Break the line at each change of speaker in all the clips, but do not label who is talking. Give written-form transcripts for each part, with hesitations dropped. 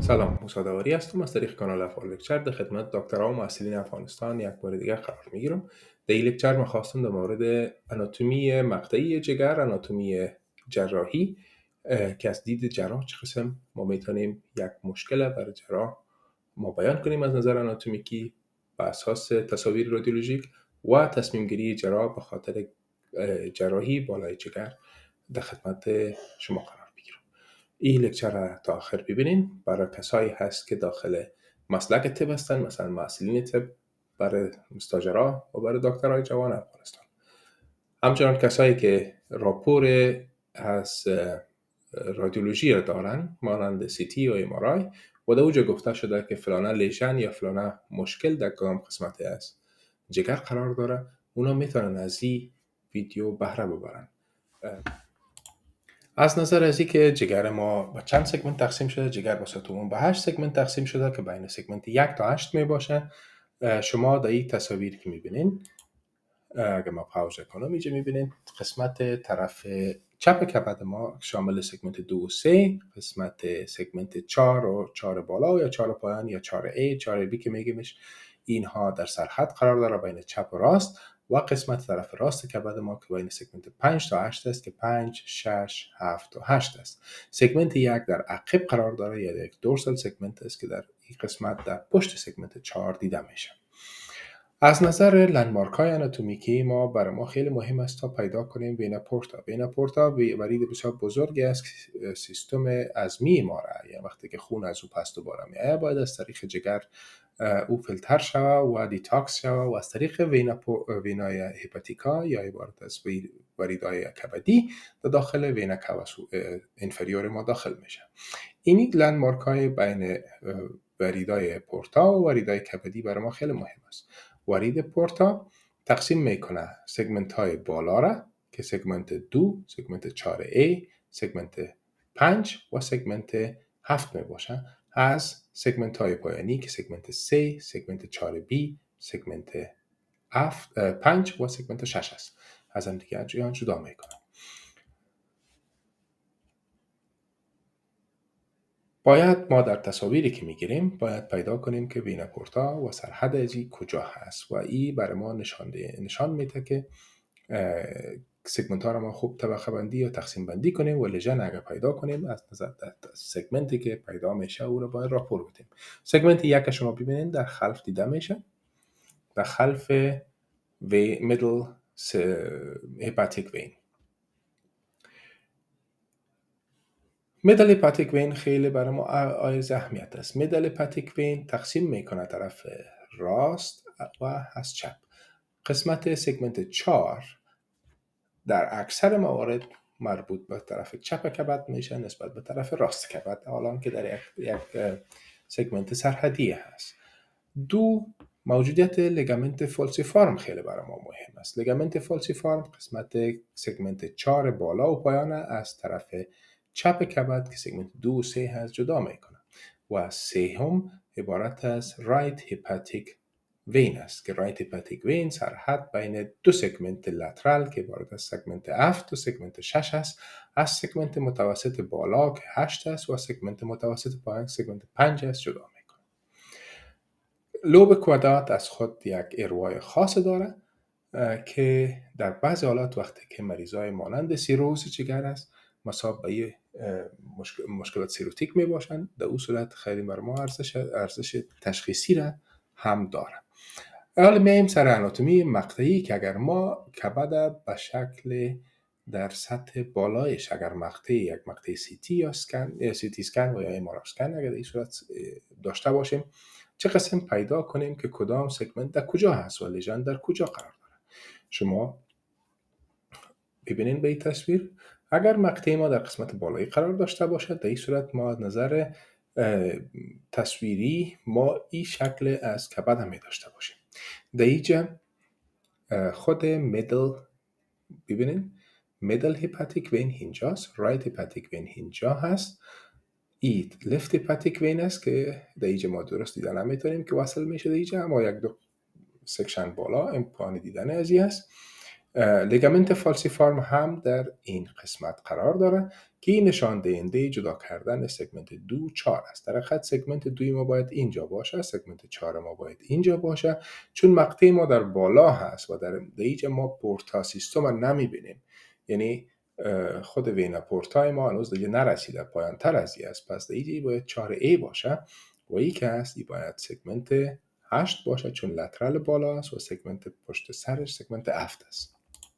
سلام، مصادواری هستم از طریق کانال افعال لکچر در خدمت دکترها و محصلین افغانستان یک بار دیگر قرار میگیرم. در این لکچر ما خواستم در مورد آناتومی مقطعی جگر، آناتومی جراحی که از دید جراح چه قسم ما میتونیم یک مشکل برای جراح ما بیان کنیم از نظر آناتومیکی بر اساس تصاویر رادیولوژیک و تصمیم گیری جراح به خاطر جراحی بالای جگر در خدمت شما قرار میگیرم. این لکچر را تا آخر ببینین. برای کسایی هست که داخل مسلک طب هستن، مثلا محصلین طب، برای مستاجرها و برای دکترهای جوان افغانستان. همچنان کسایی که راپور از رادیولوژی را دارن مانند CT و MRI و در اوجا گفته شده که فلانه لیژن یا فلانه مشکل در کدام قسمت از جگر قرار داره، اونا میتونن از این ویدیو بهره ببرن. از نظر از که جگر ما به چند سگمنت تقسیم شده، جگر به صورت عموم به 8 سگمنت تقسیم شده که بین سگمنت 1 تا 8 می باشه. شما در این تصاویر که میبینین، اگر ما پاوز کنم اینجا میبینین قسمت طرف چپ کبد ما شامل سگمنت 2 و 3، قسمت سگمنت 4 و 4 بالا یا 4 پایان یا 4A 4B که میگیمش، اینها در سرحد قرار داره بین چپ و راست، و قسمت طرف راست کبد ما که بین سگمنت 5 تا 8 است که 5 6 7 و 8 است. سگمنت 1 در عقب قرار داره یا یک دورسال سگمنت است که در این قسمت در پشت سگمنت 4 دیده میشه. از نظر لندمارک های آناتومیکی ما برای ما خیلی مهم است تا پیدا کنیم وینا پورتا. وینا پورتا ورید بسیار بزرگی است سیستم عظمی ما را، یعنی وقتی که خون از او پس دوباره میآید باید از طریق جگر او فیلتر شود و دیتاکس شود و از طریق وینای هپاتیکا یا عبارت از وریدهای کبدی در داخل وینا کاوا انفریور ما داخل میشه. این لندمارک های بین وریدهای پورتا و وریدهای کبدی برای ما خیلی مهم است. ورید پورتا تقسیم میکنه سگمنت های بالا را که سگمنت 2، سگمنت 4A، سگمنت 5 و سگمنت 7 می باشه، از سگمنت های پایانی که سگمنت 3، سگمنت 4B، سگمنت 5 و سگمنت 6 است. از هم دیگه جدا میکنه. باید ما در تصاویری که میگیریم باید پیدا کنیم که وینا پورتا و سرحد ازی کجا هست و این برای ما نشان میده که سگمنت ها را ما خوب طبقه بندی یا تقسیم بندی کنیم و لیژن اگر پیدا کنیم از نظر سگمنتی که پیدا میشه او را باید راپور بدیم. سگمنت 1 شما ببینید در خلف دیده میشه، در خلف میدل هپاتیک وین. میدل هپاتیک وین خیلی برای ما عایز اهمیت است. میدل هپاتیک وین تقسیم میکنه طرف راست و از چپ. قسمت سگمنت 4 در اکثر موارد مربوط به طرف چپ کبد میشه نسبت به طرف راست کبد، حالا که در یک سگمنت سرحدی هست. دو، موجودیت لیگامنت فالسیفارم خیلی برای ما مهم است. لیگامنت فالسیفارم قسمت سگمنت 4 بالا و پایان از طرف چپ کبد که سگمنت 2 و 3 هست جدا میکنه و سوم عبارت از رایت هپاتیک وین است که رایت هپاتیک وین سرحد بین دو سگمنت لترال که عبارت از سگمنت 7 و سگمنت 6 است، از سگمنت متوسط بالا که 8 است و سگمنت متوسط پایین سگمنت 5 است جدا میکنه. لوب کوادرات از خود یک اروای خاص داره که در بعض حالات وقتی که مریضای مانند سیروز جگر است مسابقه مشکلات سیروتیک می باشند، در اون صورت خیلی بر ما ارزش تشخیصی را هم داره. حالا میایم سر آناتومی مقطعی که اگر ما کبد به شکل در سطح بالایش اگر یک مقطع CT یا CT اسکن و یا MRI اسکن اگر در این صورت داشته باشیم، چه قسم پیدا کنیم که کدام سگمنت در کجا هست و لیژن در کجا قرار داره. شما ببینید به این تصویر، اگر مقطع ما در قسمت بالایی قرار داشته باشد در این صورت ما از نظر تصویری ما این شکل از کبد هم می داشته باشیم. در اینجا خود میدل ببینید، میدل هپاتیک وین اینجاست، رایت هپاتیک وین اینجا هست، این لفت هپاتیک وین است که در اینجا ما درست دیدن نمیتونیم که وصل میشه در اینجا، اما یک دو سکشن بالا امکان دیدن ازی است. لیگامنت فالسیفارم هم در این قسمت قرار داره که این نشان دهنده جدا کردن سگمنت 2 4 است. در حقیقت سگمنت 2 ما باید اینجا باشه، سگمنت 4 ما باید اینجا باشه، چون مقطع ما در بالا هست و در اینجا ما پورتا سیستم نمیبینیم، یعنی خود وینا پورتای ما هنوز دیگه نرسیده، پایان تر از این است. پس دیگه باید 4A باشه و این که هست این باید سگمنت 8 باشه چون لترال بالا است و سگمنت پشت سرش سگمنت 7 است.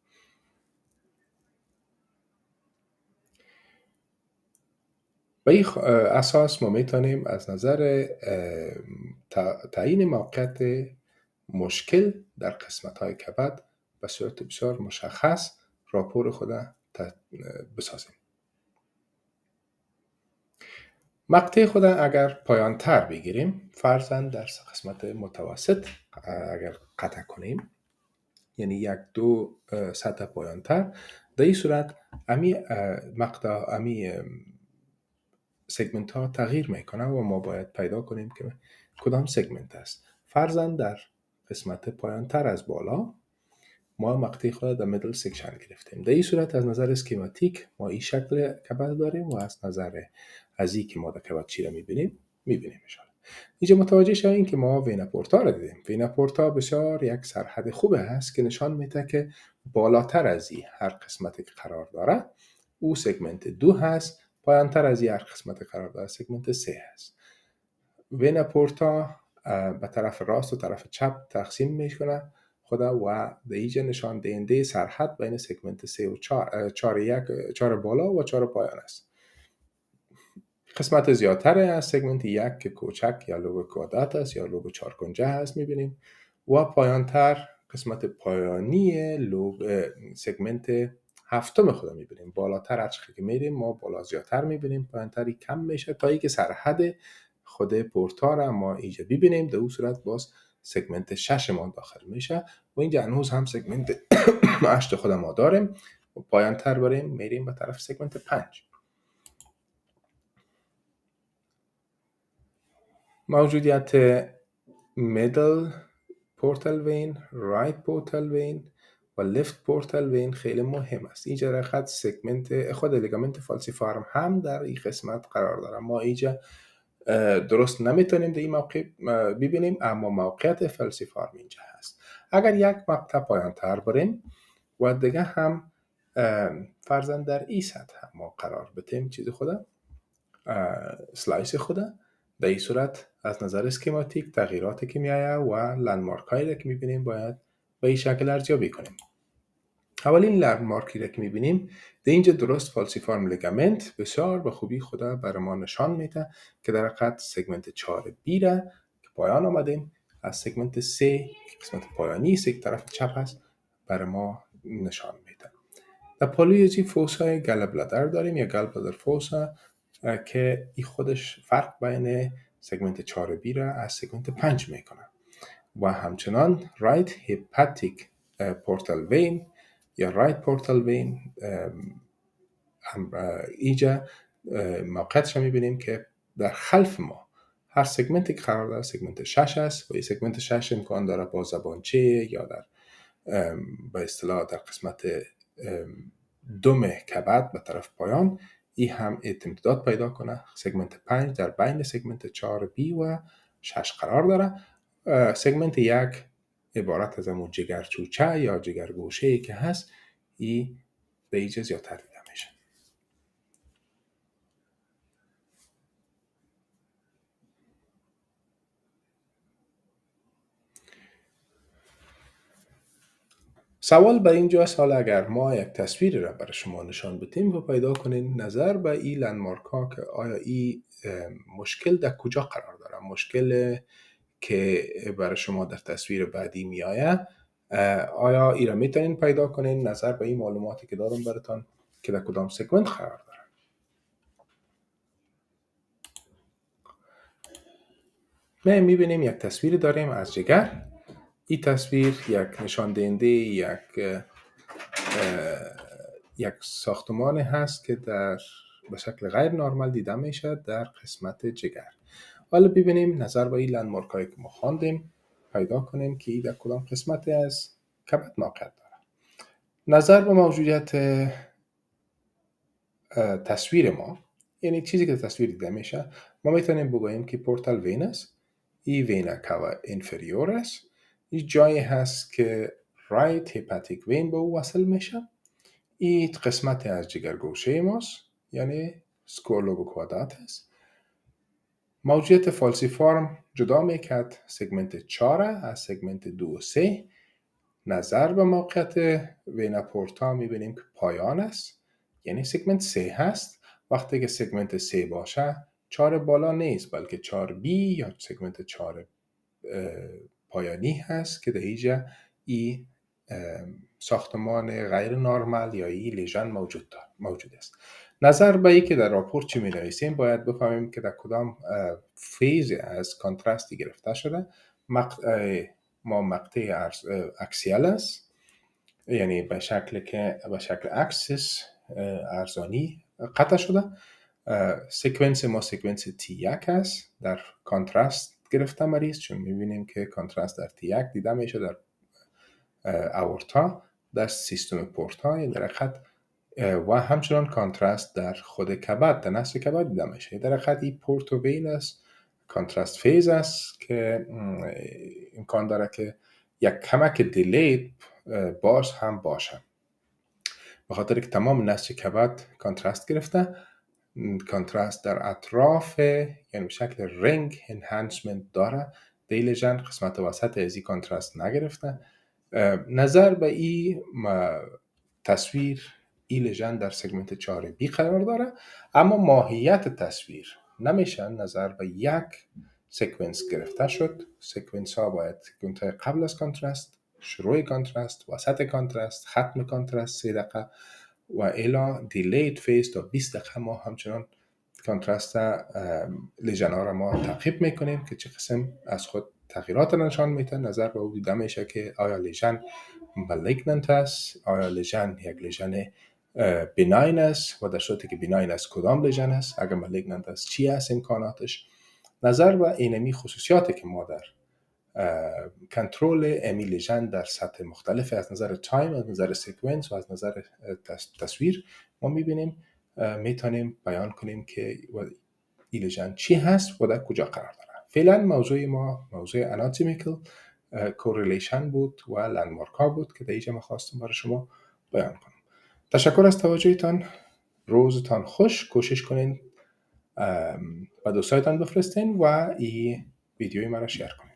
به این اساس ما میتونیم از نظر تعیین موقعیت مشکل در قسمت های کبد به صورت بسیار مشخص راپور خود بسازیم. مقطع خود اگر پایان تر بگیریم، فرضاً در قسمت متوسط اگر قطع کنیم، یعنی 1-2 سطح پایان تر، در این صورت امی سگمنت ها تغییر میکنه و ما باید پیدا کنیم که کدام سگمنت است. فرضاً در قسمت پایان تر از بالا ما مقطع خود در میدل سکشن گرفتیم. در این صورت از نظر اسکیماتیک ما این شکل کبد داریم و از نظر از این که ما در کبد چی را میبینیم اشاره. اینجا متوجه شویم که ما وینا پورتا را دیدیم. وینا پورتا بسیار یک سرحد خوبه هست که نشان میده که بالاتر از این هر قسمتی که قرار داره او سگمنت 2 هست، پایان تر از این هر قسمت قرار داره سگمنت 3 هست. وینا پورتا به طرف راست و طرف چپ تقسیم میکنه خدا و در اینجا نشان دهنده سرحد بین سگمنت 3 و 4 بالا و 4 پایان است. قسمت زیادتر از سگمنت 1 که کوچک یا لوب کوادرات است یا لوب 4 کنجه هست میبینیم و پایان تر قسمت پایانی لوب سگمنت 7 خود میبینیم. بالاتر از که میریم ما بالا زیادتر میبینیم، پایان تری کم میشه تا اینکه سرحد خود پورتا را ما اینجا ببینیم. در اون صورت باز سگمنت 6 ما داخل میشه و اینجا هنوز هم سگمنت 8 خود ما داریم و پایان تر بریم میریم به طرف سگمنت 5. موجودیت میدل پورتال وین، رایت پورتال وین و لفت پورتال وین خیلی مهم است. اینجا رخت سگمنت خود لیگامنت فالسیفارم هم در این قسمت قرار داره. ما اینجا درست نمیتونیم در این موقع ببینیم، اما موقعیت فالسیفارم اینجا هست. اگر یک مقطع پایان تر بریم و دیگه هم فرضاً در این سطح ما قرار بدیم چیز خود سلایس خود، در این صورت از نظر اسکیماتیک تغییراتی که میآید و لندمارک هایی که میبینیم باید به این شکل ارزیابی کنیم. اولین لندمارکی را که میبینیم در اینجا درست فالسیفارم لیگامنت بسیار به خوبی خدا برای ما نشان میده که در حقیقت سگمنت 4B را که پایان آمدیم از سگمنت 3 قسمت پایانی یک طرف چپ است برای ما نشان میده. در پالوی از این فوس های گالبلادر داریم یا گالبلادر فوسا که این خودش فرق بین سگمنت 4B را از سگمنت 5 میکنه و همچنان رایت هپاتیک پورتال وین یا رایت پورتال وین اینجا موقعیتش میبینیم که در خلف ما هر سگمنتی که قرار داره سگمنت 6 است و این سگمنت 6 امکان داره با زبانچه یا در به اصطلاح در قسمت دم کبد به طرف پایان این هم امتداد پیدا کنه. سگمنت 5 در بین سگمنت 4B و 6 قرار داره. سگمنت 1 عبارت از همون جگرچوچه یا جگرگوشه‌ای که هست این به اینجا زیادتر دیده میشه. سوال به اینجاست حالا اگر ما یک تصویر را برای شما نشان بدیم و پیدا کنین نظر به این لندمارک ها که آیا این مشکل در کجا قرار داره، مشکل که برای شما در تصویر بعدی می آید آیا این را میتونین پیدا کنین نظر به این معلوماتی که دارم براتان که در کدام سگمنت قرار داره. ما میبینیم یک تصویر داریم از جگر. این تصویر یک نشان دهنده یک ساختمان هست که به شکل غیر نرمال دیده میشه در قسمت جگر. حالا ببینیم نظر به این لندمارک هایی که ما خواندیم پیدا کنیم که این در کدام قسمت از کبد موقعیت داره. نظر به موجودیت تصویر ما، یعنی چیزی که تصویر دیده میشه، ما میتونیم بگوییم که پورتال وینس ای وینا کاوا انفریورس این جایی هست که رایت هپاتیک وین به او وصل میشه. این قسمت از جگرگوشه ماست، یعنی سکولوبوکواداتس. موجودیت فالسیفارم جدا میکرد سگمنت 4 از سگمنت 2 و 3. نظر به موقعیت وینا پورتا میبینیم که پایان است، یعنی سگمنت 3 هست. وقتی که سگمنت 3 باشه 4 بالا نیست بلکه 4 بی یا سگمنت 4 پایانی هست که در اینجا ای ساختمان غیر نرمال یا ای لیژن موجود است. نظر به ای که در راپورت چی می نویسیم باید بفهمیم که در کدام فیز از کانتراستی گرفته شده. ما مقطع اکسیال است، یعنی به شکل اکسس ارزانی قطع شده. سکونس ما سکونس T1 است، در کانترست گرفته مریض، چون میبینیم که کانترست در T1 دیده میشه در اورتا، در سیستم پورتا، یعنی در خط، و همچنان کانترست در خود کبد، در نسل کبد دیده میشه. در خط این پورتو وینس کانترست فیز است که امکان داره که یک کمک دیلید باز هم باشه، به خاطر که تمام نسل کبد کانترست گرفته. کانترست در اطراف، یعنی شکل رنگ انهانسمنت داره. دیلژن قسمت وسط از این کانترست نگرفته. نظر به این تصویر ای لژن در سگمنت 4 بی قرار داره، اما ماهیت تصویر نمیشه نظر به یک سکونس گرفته شد. سکونس ها باید منتهی قبل از کانترست، شروع کانترست، وسط کانترست، ختم کانترست 3 دقیقه و الا دیلید فیز تا 20 دقیقه ما همچنان کانترست لژن ها را ما تعقیب میکنیم که چه قسم از خود تغییرات نشان میده. نظر به او دیده میشه که آیا لژن مالیگننت است، آیا لژن یک لژن بیناین است و در صورتی که بیناین است کدام لژن است، اگر مالیگننت است چی است امکاناتش. نظر به اینمی خصوصیاتی که ما در کنترل امی لژن در سطح مختلف از نظر تایم، از نظر سیکونس و از نظر تصویر ما میبینیم، میتونیم بیان کنیم که این لژن چی هست و در کجا قرار داره. فعلا موضوع ما موضوع اناتومیکل کوریلیشن بود و لندمارک ها بود که در اینجا ما خواستم برای شما بیان کنم. تشکر از توجهتان. روزتان خوش. کوشش کنین با دوستایتان بفرستین و این ویدیوی مرا شیر کنین.